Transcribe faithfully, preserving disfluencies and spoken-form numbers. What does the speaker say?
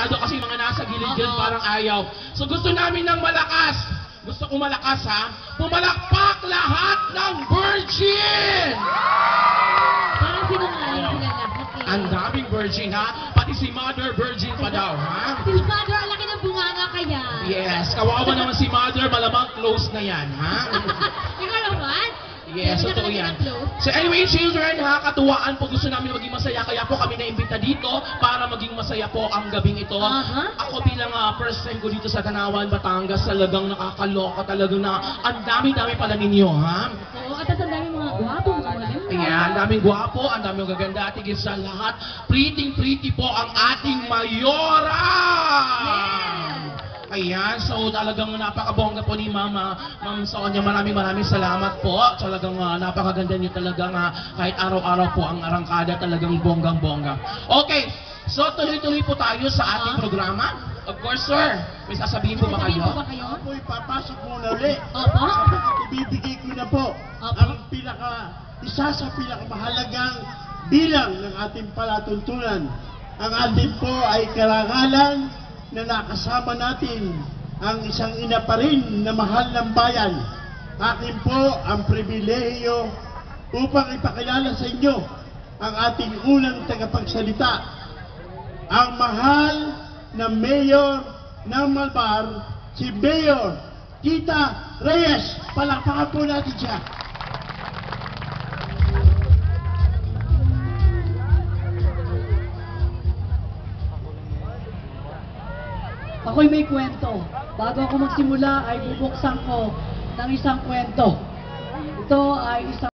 masyado kasi mga nasa gilid yun, Oo. parang ayaw. So gusto namin ng malakas. Gusto ko malakas ha. Pumalakpak lahat ng virgin! Parang sinungaling sila lahat eh. Ang daming virgin ha. Pati si Mother Virgin pa daw ha. Si Mother, ang laki ng bunganga kaya. Yes, kawawa naman si Mother, malamang close na yan ha. Ikaw naman? Yes, Hindi totoo nakalagay yan. ng close. So anyway, children, ha, katuwaan po gusto namin maging masaya, kaya po kami naimbita dito para maging masaya po ang gabing ito. Aha. Ako bilang uh, first time ko dito sa Tanawan, Batangas, talagang nakakaloka, talagang na ang dami-dami pala ninyo, ha? Oo, at ang dami mga gwapo, mga maganda. Ayan, ang daming gwapo, ang daming gaganda, at higit sa lahat, pretty-pretty po ang ating Mayora! Yes! Ayan, so talagang napakabongga po ni Mama. Ma'am Sonia, maraming maraming salamat po. Talagang uh, napakaganda niyo talaga nga kahit araw-araw po ang arangkada talagang bonggang-bongga. Okay, so tuloy-tuloy po tayo sa ating Uh-huh. programa. Of course, sir. May sasabihin po ba Sasabihin kayo? po ba kayo? Ako'y papasok muna uli. Opo. Sapagkat ibibigay ko na po Opo. ang pinaka, isa sa pinakamahalagang bilang ng ating palatuntunan. Ang atin po ay karangalan na nakasama natin ang isang ina pa rin na mahal ng bayan. Akin po ang pribilehiyo upang ipakilala sa inyo ang ating unang tagapagsalita, ang mahal na Mayor ng Malbar, si Mayor Tita Reyes. Palakpakan po natin siya. Ako'y may kwento. Bago ako magsimula ay bubuksan ko ng isang kwento. Ito ay isang